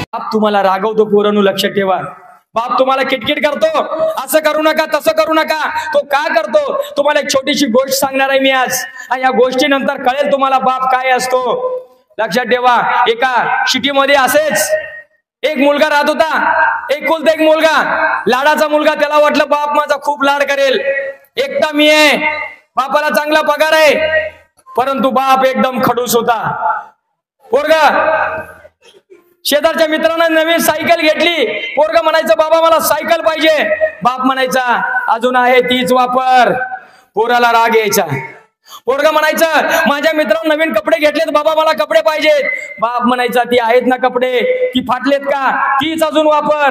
बाप तुम्हाला रागवतो पोरांनो, लक्ष ठेवा. बाप तुम्हाला किटकिट करतो, असं करू नका तसं करू नका. तो का करतो? तुम्हाला एक छोटीशी गोष्ट सांगणार आहे मी आज, आणि या गोष्टीनंतर कळेल तुम्हाला बाप काय असतो. लक्षात ठेवा. एका सिटीमध्ये असेच एक मुलगा राहत होता, एकुलता एक मुलगा, लाडाचा मुलगा. त्याला वाटलं बाप माझा खूप लाड करेल, एकटा मी आहे, बापाला चांगला पगार आहे. परंतु बाप एकदम खडूस होता. पोरगा शेजारच्या मित्रानं नवीन सायकल घेतली. पोरगा म्हणायचं बाबा मला सायकल पाहिजे. बाप म्हणायचा अजून आहे तीच वापर. पोराला राग यायचा. पोरगा म्हणायचं माझ्या मित्रानं नवीन कपडे घेतलेत, बाबा मला कपडे पाहिजेत. बाप म्हणायचा ती आहेत ना कपडे, ती फाटलेत का, तीच अजून वापर.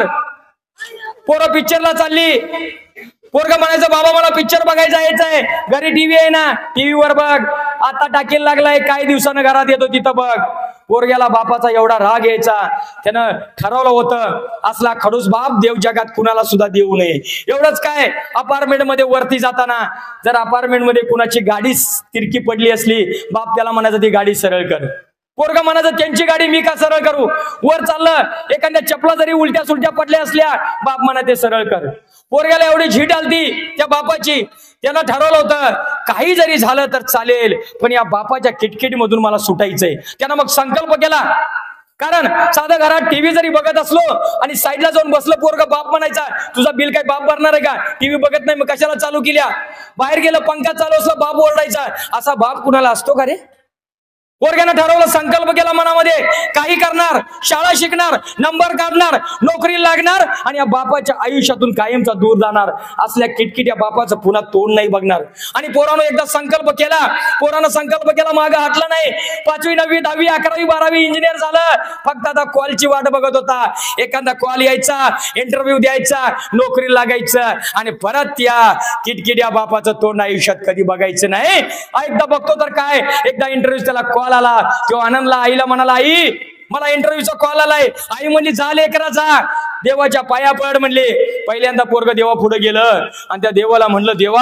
पोरं पिक्चरला चालली. पोरगा म्हणायचं बाबा मला पिक्चर बघायचा यायचंय, घरी टीव्ही आहे ना, टीव्हीवर बघ, आता टाकीला लागलाय, काही दिवसानं घरात येतो तिथं बघ. पोरग्याला बापाचा एवढा राग यायचा, त्यानं ठरवलं होतं असला खडूस बाप देव जगात कुणाला सुद्धा देऊ नये. एवढंच काय, अपार्टमेंट मध्ये वरती जाताना जर अपार्टमेंट मध्ये कुणाची गाडी तिरकी पडली असली, बाप त्याला म्हणायचं ती गाडी सरळ कर. पोरगा म्हणायचं त्यांची गाडी मी का सरळ करू. वर चाललं, एखाद्या चपला जरी उलट्या सुलट्या पडल्या असल्या, बाप म्हणा ते सरळ कर. पोरग्याला एवढी झीट आलती त्या बापाची, त्यानं ठरवलं होतं काही जरी झालं तर चालेल, पण या बापाच्या किटकिटीमधून मला सुटायचंय. त्यानं मग संकल्प केला. कारण साधं घरात टीव्ही जरी बघत असलो आणि साईडला जाऊन बसलं पोरगा, बाप म्हणायचा तुझा बिल काय बाप भरणार आहे का, टीव्ही बघत नाही मग कशाला चालू केल्या. बाहेर गेलं पंखा चालू असलं बाप ओरडायचा. असा बाप कुणाला असतो का रे. पोरग्यानं ठरवलं, संकल्प केला मनामध्ये, काही करणार, शाळा शिकणार, नंबर काढणार, नोकरी लागणार आणि या बापाच्या आयुष्यातून कायमचा दूर जाणार. असल्या किटकिट या बापाचं पुन्हा तोंड नाही बघणार. आणि पोरानं एकदा संकल्प केला. पोरानं संकल्प केला, मागं हटला नाही. 5वी 9वी 10वी 11वी 12वी इंजिनियर झालं. फक्त आता कॉलची वाट बघत होता. एखादा कॉल यायचा, इंटरव्ह्यू द्यायचा, नोकरी लागायचं आणि परत त्या किटकिट या बापाचं तोंड आयुष्यात कधी बघायचं नाही. एकदा बघतो तर काय, एकदा इंटरव्ह्यू त्याला कॉल आला. तो आनंदला आईला म्हणाला, आई मला इंटरव्ह्यूचा कॉल आलाय. आई म्हणली जा लेकरा जा, देवाच्या पाया पड म्हणले. पहिल्यांदा पोरग देवा पुढे गेलं आणि त्या देवाला म्हणलं, देवा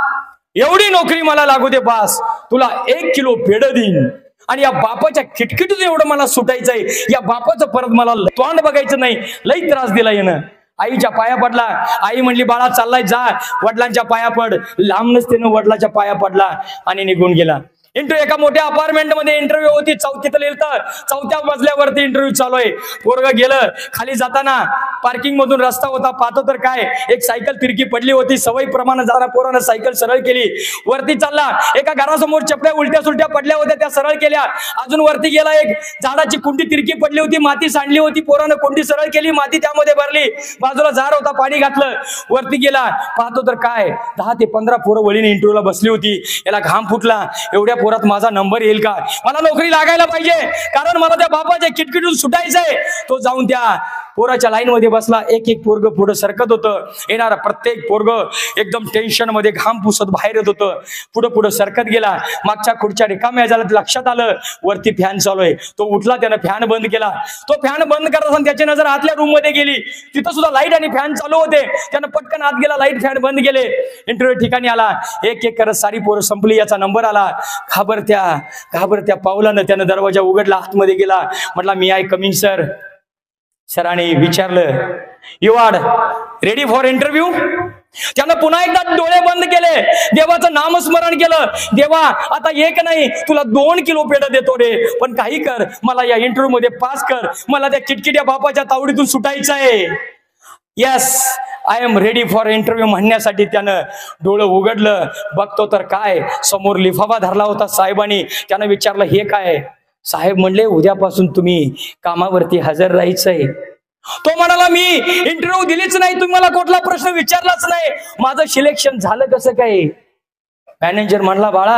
एवढी नोकरी मला लागू दे बास, तुला 1 किलो पेढ देईन. आणि या बापाच्या किटकिटीतून एवढं मला सुटायचंय, या बापाचं परत मला तोंड बघायचं नाही, लई त्रास दिला येणं. आईच्या पाया पडला. आई म्हणली बाळा चाललाय जा, वडिलांच्या पाया पड. लांबनच त्यानं वडिलांच्या पाया पडला आणि निघून गेला. इंटरव्ह्यू एका मोठ्या अपार्टमेंट मध्ये इंटरव्ह्यू होती. 4थीत लिहिलं, 4थ्या मजल्यावरती इंटरव्ह्यू चालू आहे. पोरगं गेलं. खाली जाताना पार्किंग मधून रस्ता होता, पाहतो तर काय, एक सायकल तिरकी पडली होती. सवयी प्रमाणे जरा पोरानं सायकल सरळ केली. वरती चालला. एका घरासमोर चपल्या उलट्या सुलट्या पडल्या होत्या, त्या सरळ केल्या. अजून वरती गेला. एक झाडाची कुंडी तिरकी पडली होती, माती सांडली होती. पोरानं कुंडी सरळ केली, माती त्यामध्ये भरली. बाजूला जार होता, पाणी घातलं. वरती गेला. पाहतो तर काय, 10 ते 15 पोरं वळीने इंटरव्ह्यूला बसली होती. याला घाम फुटला, एवढ्या पोरात माझा नंबर येईल का, मला नोकरी लागायला पाहिजे, कारण मला त्या बापाच्या किटकिटून सुटायचंय. तो जाऊन त्या पोराच्या लाईन मध्ये बसला. एक एक पोरग पुढे सरकत होतं. येणारा प्रत्येक पोरग एकदम टेन्शन मध्ये घाम पुसत बाहेर येत होतं. पुढे पुढे सरकत गेला. मागच्या खुर्च्या रिकाम्या झाल्या. लक्षात आलं वरती फॅन चालू आहे. तो उठला, त्यानं फॅन बंद केला. तो फॅन बंद करत असताना त्याची नजर आतल्या रूम मध्ये गेली. तिथं सुद्धा लाईट आणि फॅन चालू होते. त्यानं पटकन आत गेला, लाईट फॅन बंद केले. इंटरव्ह्यू ठिकाणी आला. एक एक करत सारी पोरं संपली. याचा नंबर आला. घाबरत्या पावलानं त्यानं दरवाजा उघडला, आतमध्ये गेला. म्हटला मी आय कमिंग सर. सरांनी विचारलं, you are ready for interview. त्यानं पुन्हा एकदा डोळे बंद केले. देवाचं नामस्मरण केलं. देवा आता एक नाही, तुला 2 किलो पेढ देतो रे, पण काही कर, मला या इंटरव्ह्यू मध्ये पास कर, मला त्या किटकिट्या बापाच्या तावडीतून सुटायचं आहे. Yes I am ready for interview म्हणण्यासाठी त्यानं डोळं उघडलं. बघतो तर काय, समोर लिफाफा धरला होता साहेबांनी. त्यानं विचारलं हे काय. साहेब म्हणले उद्यापासून तुम्ही कामावरती हजर राहायचंय. तो म्हणाला मी इंटरव्ह्यू दिलीच नाही, तुम्ही मला कुठला प्रश्न विचारलाच नाही, माझं सिलेक्शन झालं कसं काय. मॅनेजर म्हणला बाळा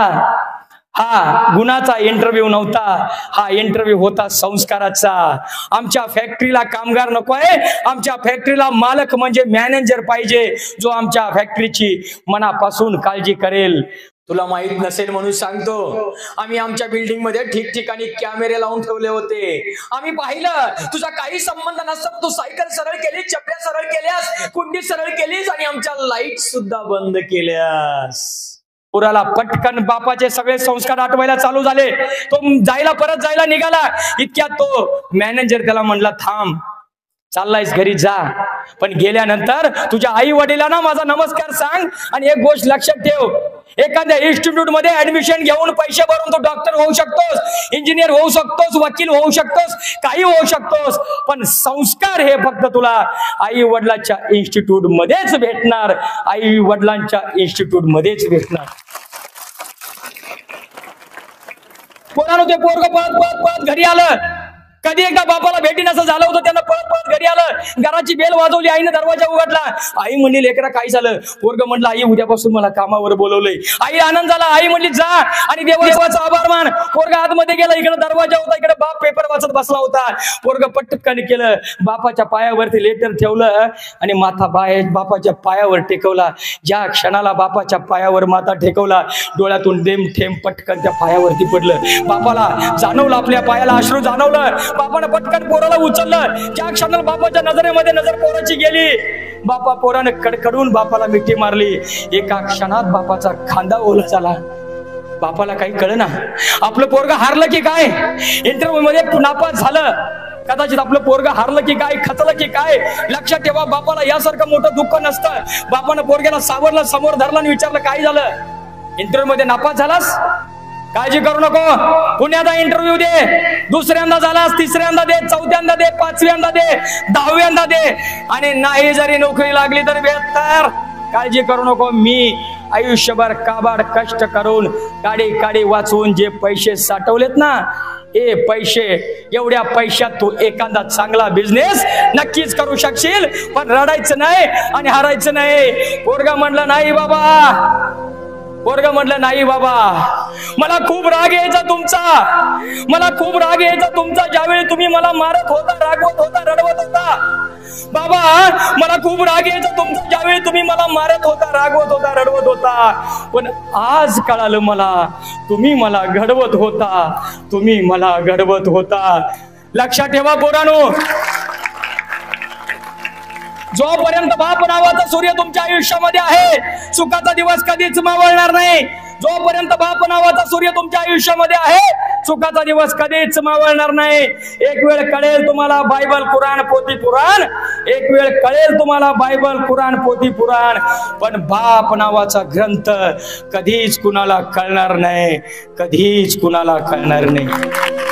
हा गुणाचा इंटरव्ह्यू नव्हता, हा इंटरव्ह्यू होता संस्काराचा. आमच्या फॅक्टरीला कामगार नको आहे, आमच्या फॅक्टरीला मालक म्हणजे मॅनेजर पाहिजे, जो आमच्या फॅक्टरीची मनापासून काळजी करेल. तुला माहित नसेल म्हणून सांगतो, आम्ही आमच्या बिल्डिंग मध्ये ठिकठिकाणी कॅमेरे लावून ठेवले होते. आम्ही पाहिलं तुझा काही संबंध नसताना तू सायकल सरळ केली, चपल्या सरळ केल्यास, कुंडी सरळ केलीस आणि आमच्या लाईट सुद्धा बंद केल्यास. पोराला पटकन बापाचे सगळे संस्कार आठवायला चालू झाले. तो परत जायला निघाला. इतक्यात तो मॅनेजर त्याला म्हणला, थांब, चाललायस घरी जा, पण गेल्यानंतर तुझ्या आई वडिलांना माझा नमस्कार सांग. आणि एक गोष्ट लक्षात ठेव, एखाद्या इन्स्टिट्यूट मध्ये ऍडमिशन घेऊन पैसे भरून तू डॉक्टर होऊ शकतोस, इंजिनियर होऊ शकतोस, वकील होऊ शकतोस, काही होऊ शकतोस, पण संस्कार हे फक्त तुला आई वडिलांच्या इन्स्टिट्यूट मध्येच भेटणार. आई वडिलांच्या इन्स्टिट्यूट मध्येच भेटणार. पोरानं ते पोरग पळत पळत पळत घरी आलं. कधी एकदा बापाला भेटीन असं झालं होतं. त्यांना पळत पळत घरी आलं. घराची बेल वाजवली. आईने दरवाजा उघडला. आई म्हणली, लेकरा काय झालं? पोरग म्हटलं, आई उद्यापासून मला कामावर बोलवलंय. आई आनंद झाला. आई म्हणली, जा आणि देवाचा आभार मान. पोरग आतमध्ये गेला. इकडे दरवाजा होता, इकडे बाप पेपर वाचत बसला होता. पोरग पटकन केलं, बापाच्या पायावरती लेटर ठेवलं आणि माथा बापाच्या पायावर टेकवला. ज्या क्षणाला बापाच्या पायावर माथा टेकवला, डोळ्यातून थेंब पटकन त्या पायावरती पडलं. बापाला जाणवलं, आपल्या पायाला अश्रू जाणवलं. बापानं पटकन पोराला उचललं. ज्या क्षणाला बापाच्या नजरेमध्ये नजर पोराची गेली, पोरानं कडकडून बापाला मिठी मारली. एका क्षणात बापाचा खांदा ओला झाला. बापाला काही कळेना, आपलं पोरग हारलं की काय, इंटरव्ह्यू मध्ये नापास झालं, कदाचित आपलं पोरग हारलं की काय, खचलं की काय. लक्षात ठेवा, बापाला यासारखं मोठं दुःख नसतं. बापानं पोरग्याला सावरलं, समोर धरलं आणि विचारलं, काय झालं? इंटरव्ह्यू मध्ये नापास झालास, काळजी करू नको, पुण्याचा इंटरव्ह्यू दे. दुसऱ्यांदा झालास, तिसऱ्यांदा दे, चौथ्यांदा दे, पाचव्यांदा दे, 10व्यांदा दे, आणि नाही जरी नोकरी लागली तर बेहतर. काळजी करू नको, मी आयुष्यभर काबाड कष्ट करून काडी वाचवून जे पैसे साठवलेत ना, हे पैसे, एवढ्या पैशात तू एखादा चांगला बिझनेस नक्कीच करू शकशील. पण रडायचं नाही आणि हारायचं नाही. पोरगा म्हणलं, नाही बाबा. पोरगा म्हटलं, नाही बाबा, मला खूप राग यायचा तुमचा, मला खूप राग यायचा तुमचा. ज्यावेळी तुम्ही मला मारत होता, रागवत होता, रडवत होता, बाबा मला खूप राग यायचा तुमचा. ज्यावेळी तुम्ही मला मारत होता, रागवत होता, रडवत होता. पण आज कळालं मला, तुम्ही मला घडवत होता, तुम्ही मला घडवत होता. लक्षात ठेवा पोरांनो, जोपर्यंत बाप नावाचा सूर्य तुमच्या आयुष्यामध्ये आहे, सुखाचा दिवस कधीच मावळणार नाही. जोपर्यंत बाप नावाचा सूर्य तुमच्या आयुष्यामध्ये आहे, सुखाचा दिवस कधीच मावळणार नाही. एक वेळ कळेल तुम्हाला बायबल, कुराण, पोथी पुराण, एक वेळ कळेल तुम्हाला बायबल, कुराण, पोथी पुराण, पण बाप नावाचा ग्रंथ कधीच कुणाला कळणार नाही, कधीच कुणाला कळणार नाही.